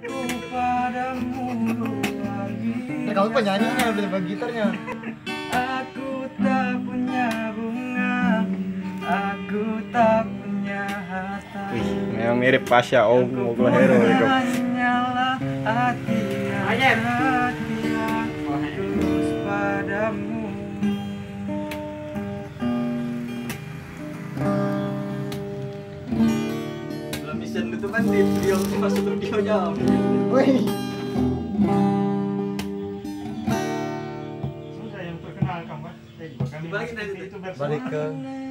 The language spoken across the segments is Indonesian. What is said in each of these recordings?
Kamu penyanyinya udah gitarnya. Aku tak punya bunga, aku tak punya harta. Yang mirip Pasha Om Moglahero itu. Hanyalah hati yang tulus padamu. Belum mission itu kan di video masuk videonya. Wih. Sudah yang terkenal kamu kan? Kami Balik dari itu Balik ke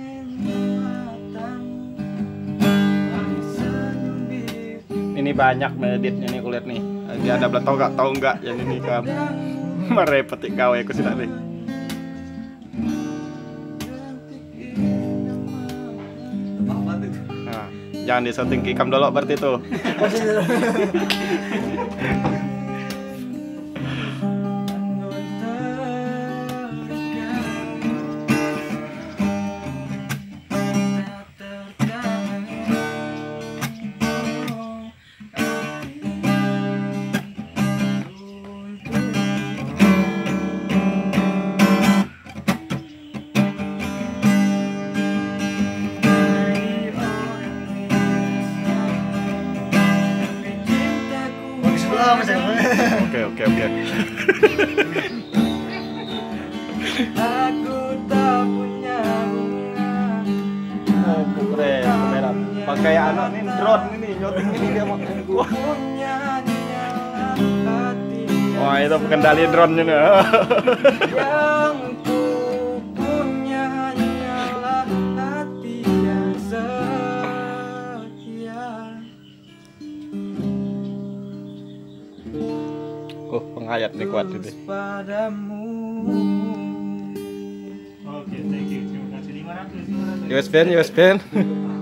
Ini banyak meditnya nih kulihat nih. Dia ada belah tahu nggak yang ini kan. Merepetik gawe aku sudah nih. Apa tuh? Nah, jangan disetting kikam dulu berarti tuh. Oke. Aku tak punya bunga. Oh, keren kamera. Pakai anak nih drone ini nyoting ini dia mau. Wah. Punya hanyalah hati Wah, itu pengendali drone juga. yang ku punya hanyalah hati yang setia. Oh, penghayat nih kuat ini. Padamu. Oke, thank you. Terima kasih 500. US band.